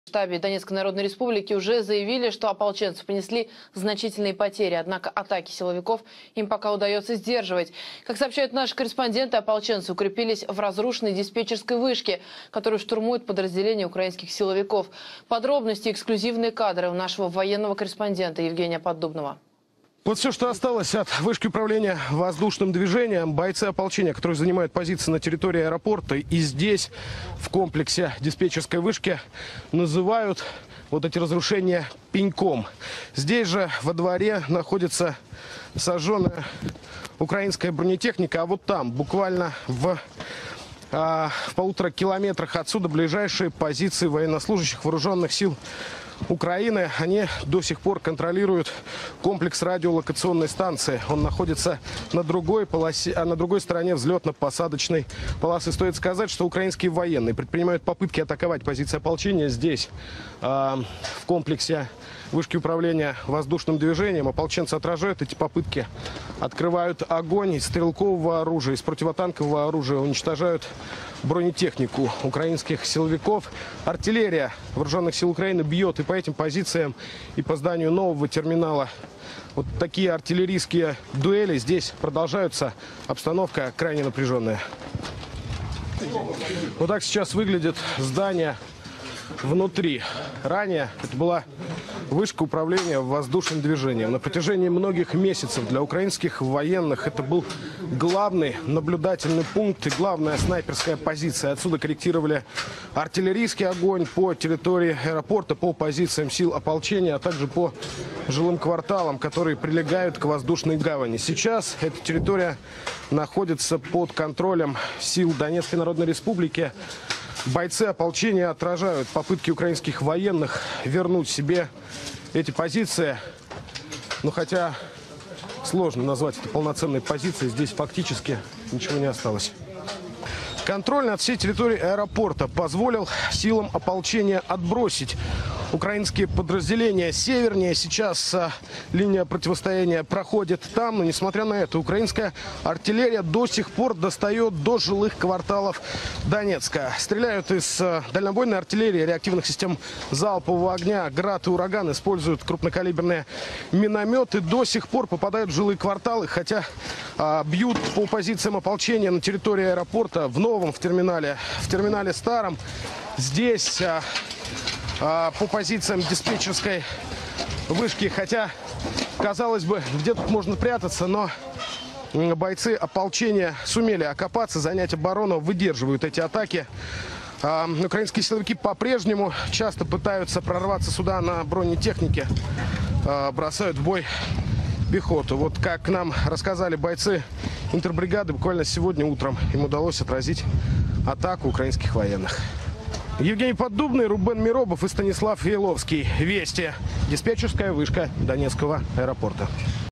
В штабе Донецкой Народной Республики уже заявили, что ополченцы понесли значительные потери. Однако атаки силовиков им пока удается сдерживать. Как сообщают наши корреспонденты, ополченцы укрепились в разрушенной диспетчерской вышке, которую штурмуют подразделения украинских силовиков. Подробности и эксклюзивные кадры у нашего военного корреспондента Евгения Поддубного. Вот все, что осталось от вышки управления воздушным движением. Бойцы ополчения, которые занимают позиции на территории аэропорта и здесь, в комплексе диспетчерской вышки, называют вот эти разрушения пеньком. Здесь же во дворе находится сожженная украинская бронетехника, а вот там, буквально в 1,5 километрах отсюда, ближайшие позиции военнослужащих вооруженных сил Украины. Они до сих пор контролируют комплекс радиолокационной станции. Он находится на другой полосе, на другой стороне взлетно-посадочной полосы. Стоит сказать, что украинские военные предпринимают попытки атаковать позиции ополчения здесь, в комплексе вышки управления воздушным движением. Ополченцы отражают эти попытки, открывают огонь из стрелкового оружия, из противотанкового оружия, уничтожают бронетехнику украинских силовиков. Артиллерия вооруженных сил Украины бьет и по этим позициям, и по зданию нового терминала. Вот такие артиллерийские дуэли здесь продолжаются. Обстановка крайне напряженная. Вот так сейчас выглядит здание внутри. Ранее это была вышка управления воздушным движением. На протяжении многих месяцев для украинских военных это был главный наблюдательный пункт и главная снайперская позиция. Отсюда корректировали артиллерийский огонь по территории аэропорта, по позициям сил ополчения, а также по жилым кварталам, которые прилегают к воздушной гавани. Сейчас эта территория находится под контролем сил Донецкой Народной Республики. Бойцы ополчения отражают попытки украинских военных вернуть себе эти позиции. Но хотя сложно назвать это полноценной позицией, здесь фактически ничего не осталось. Контроль над всей территорией аэропорта позволил силам ополчения отбросить украинские подразделения севернее. Сейчас линия противостояния проходит там, но несмотря на это, украинская артиллерия до сих пор достает до жилых кварталов Донецка. Стреляют из дальнобойной артиллерии, реактивных систем залпового огня «Град» и «Ураган», используют крупнокалиберные минометы. До сих пор попадают в жилые кварталы, хотя бьют по позициям ополчения на территории аэропорта, в новом, в терминале старом. Здесь по позициям диспетчерской вышки, хотя, казалось бы, где тут можно прятаться, но бойцы ополчения сумели окопаться, занять оборону, выдерживают эти атаки. Украинские силовики по-прежнему часто пытаются прорваться сюда на бронетехнике, бросают в бой пехоту. Вот как нам рассказали бойцы интербригады, буквально сегодня утром им удалось отразить атаку украинских военных. Евгений Поддубный, Рубен Миробов и Станислав Еловский. Вести. Диспетчерская вышка Донецкого аэропорта.